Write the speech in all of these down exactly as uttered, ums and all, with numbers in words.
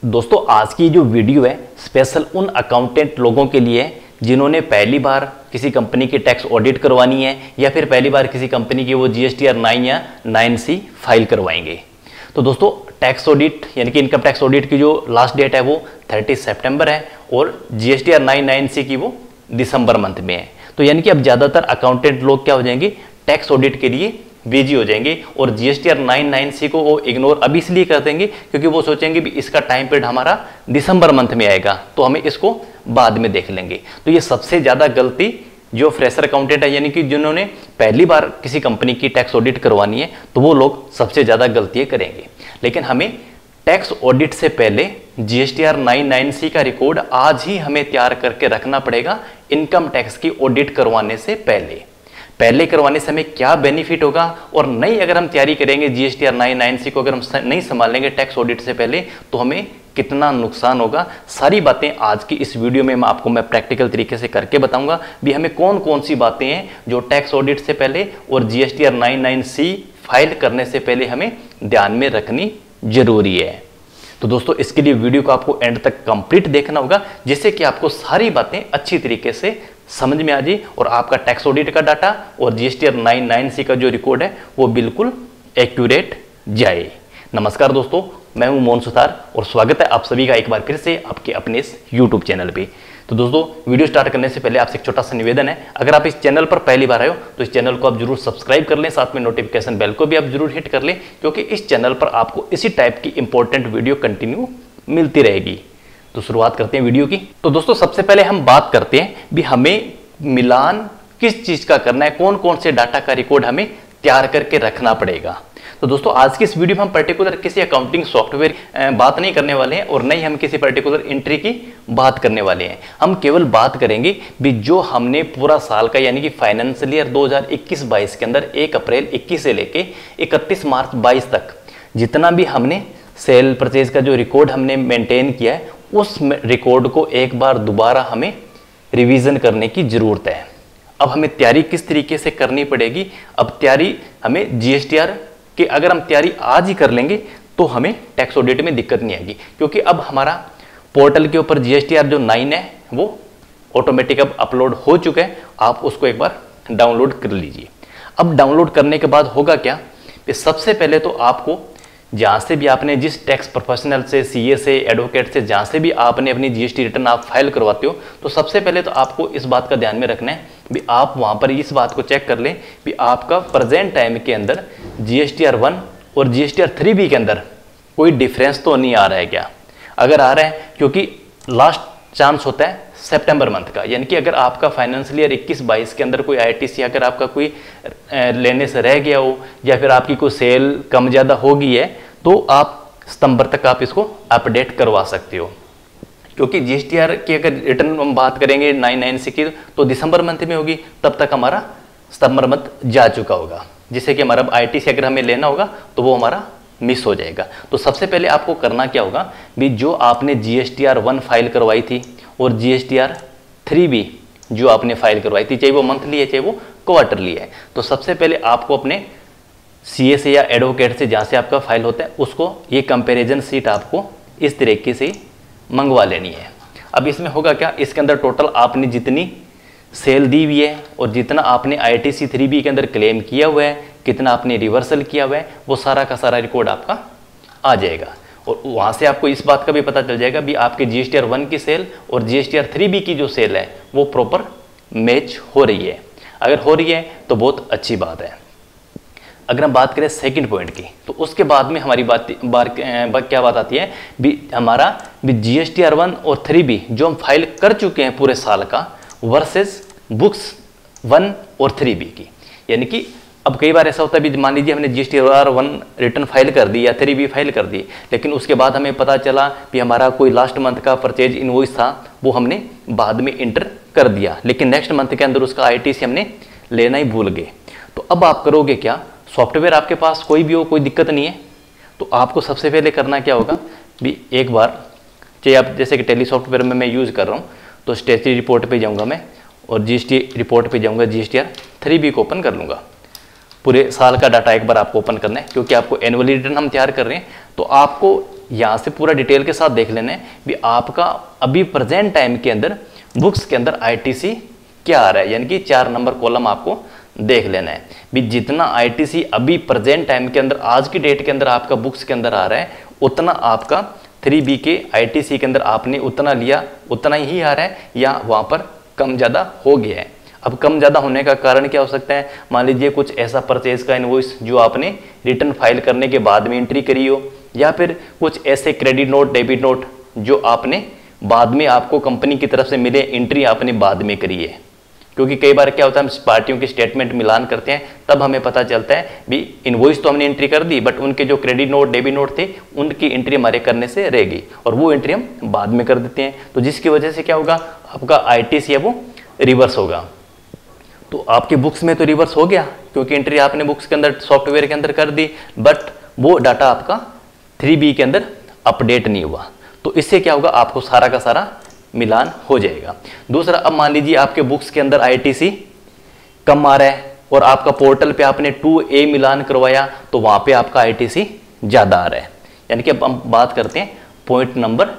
दोस्तों आज की जो वीडियो है स्पेशल उन अकाउंटेंट लोगों के लिए है जिन्होंने पहली बार किसी कंपनी की टैक्स ऑडिट करवानी है या फिर पहली बार किसी कंपनी की वो जीएसटीआर नाइन या नाइन सी फाइल करवाएंगे। तो दोस्तों टैक्स ऑडिट यानी कि इनकम टैक्स ऑडिट की जो लास्ट डेट है वो थर्टी सितंबर है और जीएसटीआर नाइन नाइन सी की वो दिसंबर मंथ में है। तो यानी कि अब ज़्यादातर अकाउंटेंट लोग क्या हो जाएंगे, टैक्स ऑडिट के लिए बिजी हो जाएंगे और जीएसटीआर नाइन नाइन सी को वो इग्नोर अभी इसलिए कर देंगे क्योंकि वो सोचेंगे भी इसका टाइम पीरियड हमारा दिसंबर मंथ में आएगा तो हमें इसको बाद में देख लेंगे। तो ये सबसे ज़्यादा गलती जो फ्रेशर अकाउंटेंट है यानी कि जिन्होंने पहली बार किसी कंपनी की टैक्स ऑडिट करवानी है तो वो लोग सबसे ज़्यादा गलतियाँ करेंगे। लेकिन हमें टैक्स ऑडिट से पहले जीएसटीआर नाइन नाइन सी का रिकॉर्ड आज ही हमें तैयार करके रखना पड़ेगा। इनकम टैक्स की ऑडिट करवाने से पहले पहले करवाने से हमें क्या बेनिफिट होगा और नहीं अगर हम तैयारी करेंगे जीएसटीआर नाइन नाइन सी को अगर हम नहीं संभालेंगे टैक्स ऑडिट से पहले तो हमें कितना नुकसान होगा, सारी बातें आज की इस वीडियो में मैं आपको मैं प्रैक्टिकल तरीके से करके बताऊंगा भी हमें कौन कौन सी बातें हैं जो टैक्स ऑडिट से पहले और GSTR nine nine C file करने से पहले हमें ध्यान में रखनी जरूरी है। तो दोस्तों इसके लिए वीडियो को आपको एंड तक कंप्लीट देखना होगा जिससे कि आपको सारी बातें अच्छी तरीके से समझ में आ जाए और आपका टैक्स ऑडिट का डाटा और जीएसटीआर नाइन नाइन सी का जो रिकॉर्ड है वो बिल्कुल एक्यूरेट जाए। नमस्कार दोस्तों, मैं हूं मोहन सुतार और स्वागत है आप सभी का एक बार फिर से आपके अपने इस यूट्यूब चैनल पे। तो दोस्तों वीडियो स्टार्ट करने से पहले आपसे एक छोटा सा निवेदन है, अगर आप इस चैनल पर पहली बार आए हो तो इस चैनल को आप जरूर सब्सक्राइब कर लें, साथ में नोटिफिकेशन बेल को भी आप जरूर हिट कर लें क्योंकि इस चैनल पर आपको इसी टाइप की इंपॉर्टेंट वीडियो कंटिन्यू मिलती रहेगी। तो शुरुआत करते हैं वीडियो की। तो दोस्तों सबसे पहले हम बात करते हैं भी हमें मिलान किस चीज का करना है, कौन कौन से डाटा का रिकॉर्ड हमें तैयार करके रखना पड़ेगा। तो दोस्तों आज की इस वीडियो में हम पर्टिकुलर किसी अकाउंटिंग सॉफ्टवेयर बात नहीं करने वाले हैं और नहीं हम किसी पर्टिकुलर एंट्री की बात करने वाले हैं। हम केवल बात करेंगे भी जो हमने पूरा साल का यानी कि फाइनेंशियल ईयर दो हज़ार इक्कीस बाईस के अंदर एक अप्रैल इक्कीस से लेके इकतीस मार्च बाईस तक जितना भी हमने सेल परचेज का जो रिकॉर्ड हमने मेंटेन किया है उस रिकॉर्ड को एक बार दोबारा हमें रिवीजन करने की जरूरत है। अब हमें तैयारी किस तरीके से करनी पड़ेगी, अब तैयारी हमें जीएसटीआर कि अगर हम तैयारी आज ही कर लेंगे तो हमें टैक्स ऑडिट में दिक्कत नहीं आएगी क्योंकि अब हमारा पोर्टल के ऊपर जीएसटीआर जो नाइन है वो ऑटोमेटिक अब अपलोड हो चुका है, आप उसको एक बार डाउनलोड कर लीजिए। अब डाउनलोड करने के बाद होगा क्या कि सबसे पहले तो आपको जहाँ से भी आपने जिस टैक्स प्रोफेशनल से, सीए से, एडवोकेट से जहाँ से भी आपने अपनी जीएसटी रिटर्न आप फाइल करवाते हो तो सबसे पहले तो आपको इस बात का ध्यान में रखना है भी आप वहाँ पर इस बात को चेक कर लें भी आपका प्रेजेंट टाइम के अंदर जीएसटीआर वन और जीएसटीआर थ्री बी के अंदर कोई डिफरेंस तो नहीं आ रहा है क्या। अगर आ रहा है क्योंकि लास्ट चांस होता है सितंबर मंथ का, यानी कि अगर आपका फाइनेंशियल ईयर इक्कीस बाईस के अंदर कोई आईटीसी अगर आपका कोई लेने से रह गया हो या फिर आपकी कोई सेल कम ज़्यादा हो गई है तो आप सितंबर तक आप इसको अपडेट करवा सकते हो क्योंकि जीएसटीआर की अगर रिटर्न हम बात करेंगे नाइन नाइन सी की तो दिसंबर मंथ में होगी, तब तक हमारा सितंबर मंथ जा चुका होगा जिससे कि हमारा आईटीसी अगर हमें लेना होगा तो वो हमारा मिस हो जाएगा। तो सबसे पहले आपको करना क्या होगा भी जो आपने जीएसटीआर वन फाइल करवाई थी और जीएसटीआर थ्री बी जो आपने फाइल करवाई थी, चाहे वो मंथली है चाहे वो क्वार्टरली है, तो सबसे पहले आपको अपने सीए से या एडवोकेट से जहाँ से आपका फाइल होता है उसको ये कंपैरिजन शीट आपको इस तरीके से मंगवा लेनी है। अब इसमें होगा क्या, इसके अंदर टोटल आपने जितनी सेल दी हुई है और जितना आपने आईटीसी थ्री बी के अंदर क्लेम किया हुआ है, कितना आपने रिवर्सल किया हुआ है, वो सारा का सारा रिकॉर्ड आपका आ जाएगा और वहाँ से आपको इस बात का भी पता चल जाएगा भी आपके जीएसटीआर वन की सेल और जीएसटीआर थ्री बी की जो सेल है वो प्रॉपर मैच हो रही है। अगर हो रही है तो बहुत अच्छी बात है। अगर हम बात करें सेकंड पॉइंट की तो उसके बाद में हमारी बात बार क्या बात आती है भी हमारा भी जीएसटीआर वन और थ्री बी जो हम फाइल कर चुके हैं पूरे साल का वर्सेस बुक्स वन और थ्री बी की, यानी कि अब कई बार ऐसा होता है भी मान लीजिए हमने जीएसटीआर वन रिटर्न फाइल कर दी या थ्री बी फाइल कर दी लेकिन उसके बाद हमें पता चला कि हमारा कोई लास्ट मंथ का परचेज इनवॉइस था वो हमने बाद में इंटर कर दिया लेकिन नेक्स्ट मंथ के अंदर उसका आईटीसी हमने लेना ही भूल गए। तो अब आप करोगे क्या, सॉफ्टवेयर आपके पास कोई भी हो कोई दिक्कत नहीं है तो आपको सबसे पहले करना क्या होगा भी एक बार चाहे आप जैसे कि टेली सॉफ्टवेयर में मैं यूज़ कर रहा हूँ तो स्टेटरी रिपोर्ट पे जाऊँगा मैं और जीएसटी रिपोर्ट पे जाऊँगा, जीएसटीआर थ्री बी को ओपन कर लूँगा। पूरे साल का डाटा एक बार आपको ओपन करना है क्योंकि आपको एनुअली रिटर्न हम तैयार कर रहे हैं तो आपको यहाँ से पूरा डिटेल के साथ देख लेना है भी आपका अभी प्रेजेंट टाइम के अंदर बुक्स के अंदर आईटीसी क्या आ रहा है, यानी कि चार नंबर कॉलम आपको देख लेना है भी जितना आईटीसी अभी प्रेजेंट टाइम के अंदर आज की डेट के अंदर आपका बुक्स के अंदर आ रहा है उतना आपका थ्री बी के आईटीसी के अंदर आपने उतना लिया उतना ही आ रहा है या वहाँ पर कम ज़्यादा हो गया है। अब कम ज़्यादा होने का कारण क्या हो सकता है, मान लीजिए कुछ ऐसा परचेज का इनवॉइस जो आपने रिटर्न फाइल करने के बाद में एंट्री करी हो, या फिर कुछ ऐसे क्रेडिट नोट डेबिट नोट जो आपने बाद में आपको कंपनी की तरफ से मिले, एंट्री आपने बाद में करी है। क्योंकि कई बार क्या होता है हम पार्टियों की स्टेटमेंट मिलान करते हैं तब हमें पता चलता है भी इनवॉइस तो हमने एंट्री कर दी बट उनके जो क्रेडिट नोट डेबिट नोट थे उनकी एंट्री हमारे करने से रह गई और वो एंट्री हम बाद में कर देते हैं, तो जिसकी वजह से क्या होगा आपका आईटीसी है वो रिवर्स होगा। तो आपके बुक्स में तो रिवर्स हो गया क्योंकि एंट्री आपने बुक्स के अंदर सॉफ्टवेयर के अंदर कर दी, बट वो डाटा आपका थ्री बी के अंदर अपडेट नहीं हुआ। तो इससे क्या होगा आपको सारा का सारा मिलान हो जाएगा। दूसरा, अब मान लीजिए आपके बुक्स के अंदर आईटीसी कम आ रहा है और आपका पोर्टल पे आपने टू ए मिलान करवाया तो वहां पे आपका आईटीसी ज्यादा आ रहा है। यानी कि अब हम बात करते हैं पॉइंट नंबर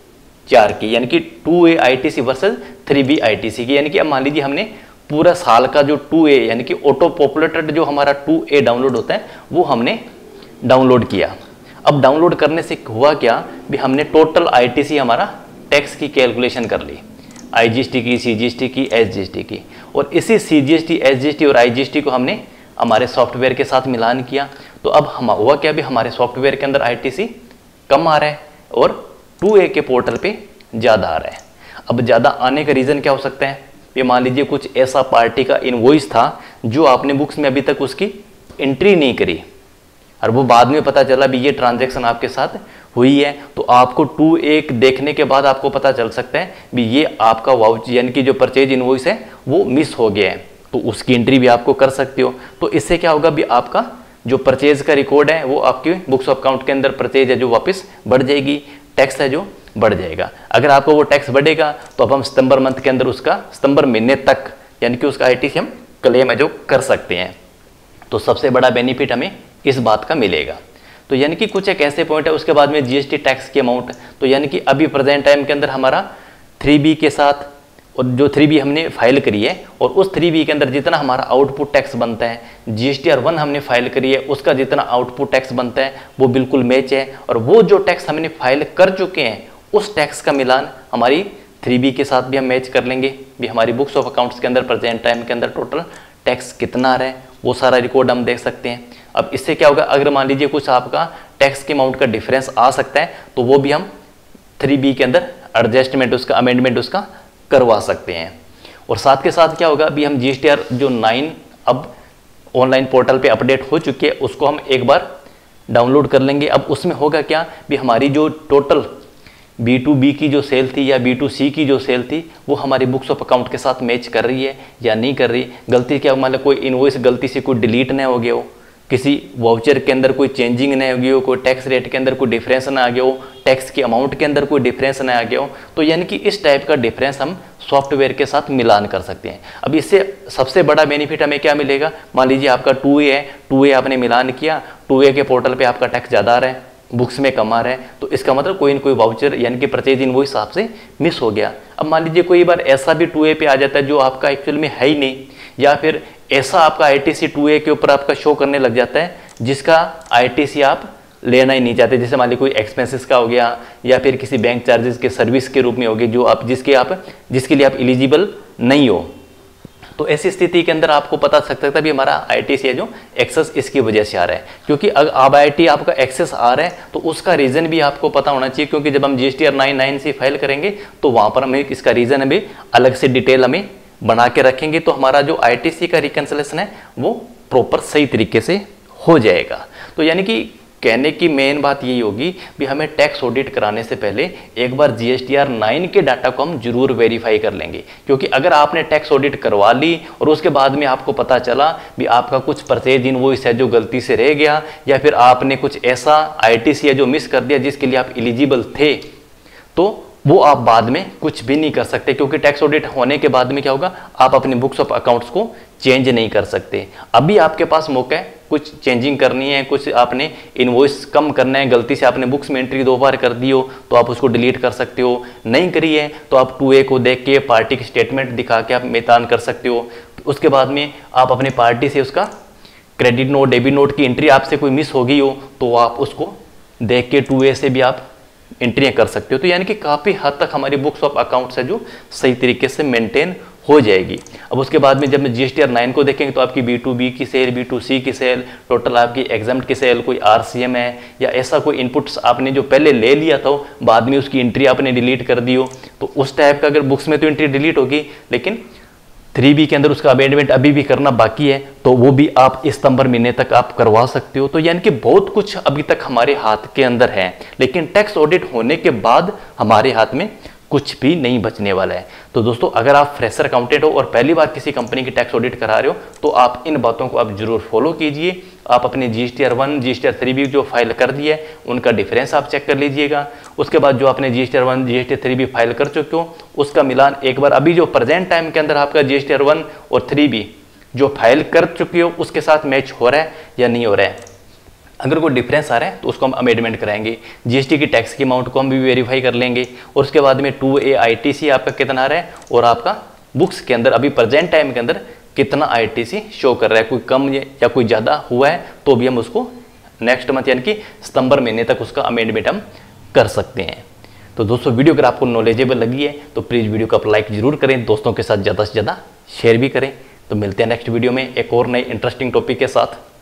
चार की, यानी कि two A ITC versus three B ITC की। यानी कि अब मान लीजिए हमने पूरा साल का जो टू ए यानी कि ऑटो पॉपुलेटेड जो हमारा टू ए डाउनलोड होता है वो हमने डाउनलोड किया। अब डाउनलोड करने से हुआ क्या भी हमने टोटल आईटीसी हमारा टैक्स की कैलकुलेशन कर ली, आईजीएसटी की, सीजीएसटी की, एसजीएसटी की, और इसी सीजीएसटी, एसजीएसटी और आईजीएसटी को हमने हमारे सॉफ्टवेयर के साथ मिलान किया। तो अब हम हुआ क्या भी हमारे सॉफ्टवेयर के अंदर आईटीसी कम आ रहा है और टू ए के पोर्टल पे ज़्यादा आ रहा है। अब ज़्यादा आने का रीज़न क्या हो सकता है, ये मान लीजिए कुछ ऐसा पार्टी का इनवॉइस था जो आपने बुक्स में अभी तक उसकी एंट्री नहीं करी और वो बाद में पता चला भी ये ट्रांजैक्शन आपके साथ हुई है, तो आपको टू एक देखने के बाद आपको पता चल सकता है भी ये आपका वाउच यानी कि जो परचेज इनवॉइस है वो मिस हो गया है, तो उसकी एंट्री भी आपको कर सकते हो। तो इससे क्या होगा भी आपका जो परचेज का रिकॉर्ड है वो आपके बुक्स ऑफ अकाउंट के अंदर परचेज है जो वापस बढ़ जाएगी, टैक्स है जो बढ़ जाएगा। अगर आपको वो टैक्स बढ़ेगा तो अब हम सितंबर मंथ के अंदर उसका सितंबर महीने तक यानी कि उसका आईटीसी हम क्लेम है जो कर सकते हैं। तो सबसे बड़ा बेनिफिट हमें इस बात का मिलेगा। तो यानी कि कुछ एक ऐसे पॉइंट है। उसके बाद में जीएसटी टैक्स की अमाउंट, तो यानी कि अभी प्रेजेंट टाइम के अंदर हमारा थ्री बी के साथ और जो थ्री बी हमने फाइल करी है और उस थ्री बी के अंदर जितना हमारा आउटपुट टैक्स बनता है, जीएसटीआर वन हमने फाइल करी है उसका जितना आउटपुट टैक्स बनता है वो बिल्कुल मैच है, और वो जो टैक्स हमने फाइल कर चुके हैं उस टैक्स का मिलान हमारी थ्री बी के साथ भी हम मैच कर लेंगे भी हमारी बुक्स ऑफ अकाउंट्स के अंदर प्रेजेंट टाइम के अंदर टोटल टैक्स कितना आ रहा है वो सारा रिकॉर्ड हम देख सकते हैं। अब इससे क्या होगा, अगर मान लीजिए कुछ आपका टैक्स के अमाउंट का डिफरेंस आ सकता है तो वो भी हम थ्री बी के अंदर एडजस्टमेंट उसका अमेंडमेंट उसका करवा सकते हैं। और साथ के साथ क्या होगा, अभी हम जीएसटीआर जो नाइन अब ऑनलाइन पोर्टल पे अपडेट हो चुकी है उसको हम एक बार डाउनलोड कर लेंगे। अब उसमें होगा क्या भी हमारी जो टोटल बी टू बी की जो सेल थी या बी टू सी की जो सेल थी वो हमारी बुक्स ऑफ अकाउंट के साथ मैच कर रही है या नहीं कर रही। गलती क्या मान लो कोई इनवॉइस गलती से कोई डिलीट ना हो गया हो, किसी वाउचर के अंदर कोई चेंजिंग ना हो गई हो, कोई टैक्स रेट के अंदर कोई डिफरेंस ना आ गया हो, टैक्स के अमाउंट के अंदर कोई डिफरेंस ना आ गया हो, तो यानी कि इस टाइप का डिफरेंस हम सॉफ्टवेयर के साथ मिलान कर सकते हैं। अब इससे सबसे बड़ा बेनिफिट हमें क्या मिलेगा, मान लीजिए आपका टू ए है, टू ए आपने मिलान किया, टू ए के पोर्टल पे आपका टैक्स ज़्यादा आ रहा है, बुक्स में कम आ रहा है, तो इसका मतलब कोई ना कोई वाउचर यानी कि परचेज इनवॉइस आपसे मिस हो गया। अब मान लीजिए कोई बार ऐसा भी टू ए पे आ जाता है जो आपका एक्चुअल में है ही नहीं, या फिर ऐसा आपका आईटीसी टू ए के ऊपर आपका शो करने लग जाता है जिसका आईटीसी आप लेना ही नहीं चाहते। जैसे मान लीजिए कोई एक्सपेंसेस का हो गया या फिर किसी बैंक चार्जेस के सर्विस के रूप में हो गए जो आप जिसके आप जिसके लिए आप एलिजिबल नहीं हो, तो ऐसी स्थिति के अंदर आपको पता चल सकता है भी हमारा आईटीसी है जो एक्सेस इसकी वजह से आ रहा है। क्योंकि अगर अब आईटी आपका एक्सेस आ रहा है तो उसका रीज़न भी आपको पता होना चाहिए, क्योंकि जब हम GSTR nine nine C file करेंगे तो वहाँ पर हमें इसका रीज़न हमें अलग से डिटेल हमें बना के रखेंगे, तो हमारा जो आईटीसी का रिकन्सिलेशन है वो प्रॉपर सही तरीके से हो जाएगा। तो यानी कि कहने की मेन बात यही होगी भी हमें टैक्स ऑडिट कराने से पहले एक बार जीएसटीआर नाइन के डाटा को हम जरूर वेरीफाई कर लेंगे, क्योंकि अगर आपने टैक्स ऑडिट करवा ली और उसके बाद में आपको पता चला भी आपका कुछ परचेज इनवॉइस है जो गलती से रह गया, या फिर आपने कुछ ऐसा आईटीसी है जो मिस कर दिया जिसके लिए आप एलिजिबल थे, तो वो आप बाद में कुछ भी नहीं कर सकते, क्योंकि टैक्स ऑडिट होने के बाद में क्या होगा, आप अपने बुक्स ऑफ अकाउंट्स को चेंज नहीं कर सकते। अभी आपके पास मौका है कुछ चेंजिंग करनी है, कुछ आपने इनवॉइस कम करना है, गलती से आपने बुक्स में एंट्री दो बार कर दी हो तो आप उसको डिलीट कर सकते हो। नहीं करी है तो आप टू ए को देख के पार्टी की स्टेटमेंट दिखा के आप मितान कर सकते हो। उसके बाद में आप अपनी पार्टी से उसका क्रेडिट नोट, डेबिट नोट की एंट्री आपसे कोई मिस हो गई हो तो आप उसको देख के टू ए से भी आप एंट्रियाँ कर सकते हो। तो यानी कि काफ़ी हद तक हमारी बुक्स ऑफ अकाउंट्स है जो सही तरीके से मेंटेन हो जाएगी। अब उसके बाद में जब मैं जीएसटीआर नाइन को देखेंगे तो आपकी बी टू बी की सेल, बी टू सी की सेल, टोटल आपकी एग्जाम्प्ट की सेल, कोई आरसीएम है या ऐसा कोई इनपुट्स आपने जो पहले ले लिया था बाद में उसकी एंट्री आपने डिलीट कर दी हो तो उस टाइप का अगर बुक्स में तो एंट्री डिलीट होगी, लेकिन थ्री बी के अंदर उसका अमेंडमेंट अभी भी करना बाकी है तो वो भी आप इस सितंबर महीने तक आप करवा सकते हो। तो यानी कि बहुत कुछ अभी तक हमारे हाथ के अंदर है, लेकिन टैक्स ऑडिट होने के बाद हमारे हाथ में कुछ भी नहीं बचने वाला है। तो दोस्तों अगर आप फ्रेशर अकाउंटेंट हो और पहली बार किसी कंपनी की टैक्स ऑडिट करा रहे हो तो आप इन बातों को आप जरूर फॉलो कीजिए। आप अपने जीएसटीआर वन, जीएसटीआर थ्री भी जो फाइल कर दिया है उनका डिफरेंस आप चेक कर लीजिएगा। उसके बाद जो आपने जीएसटीआर वन, जीएसटीआर थ्री भी फाइल कर चुके हो उसका मिलान एक बार अभी जो प्रेजेंट टाइम के अंदर आपका जीएसटीआर वन और थ्री भी जो फाइल कर चुके हो उसके साथ मैच हो रहा है या नहीं हो रहा है। अगर कोई डिफरेंस आ रहा है तो उसको हम अमेंडमेंट कराएंगे। जीएसटी की टैक्स की अमाउंट को हम भी वेरीफाई कर लेंगे और उसके बाद में टू ए आईटीसी आपका कितना आ रहा है और आपका बुक्स के अंदर अभी प्रेजेंट टाइम के अंदर कितना आईटीसी शो कर रहा है, कोई कम या कोई ज़्यादा हुआ है तो भी हम उसको नेक्स्ट मंथ यानी कि सितंबर महीने तक उसका अमेंडमेंट हम कर सकते हैं। तो दोस्तों वीडियो अगर आपको नॉलेजेबल लगी है तो प्लीज़ वीडियो को आप लाइक जरूर करें, दोस्तों के साथ ज़्यादा से ज़्यादा शेयर भी करें। तो मिलते हैं नेक्स्ट वीडियो में एक और नए इंटरेस्टिंग टॉपिक के साथ।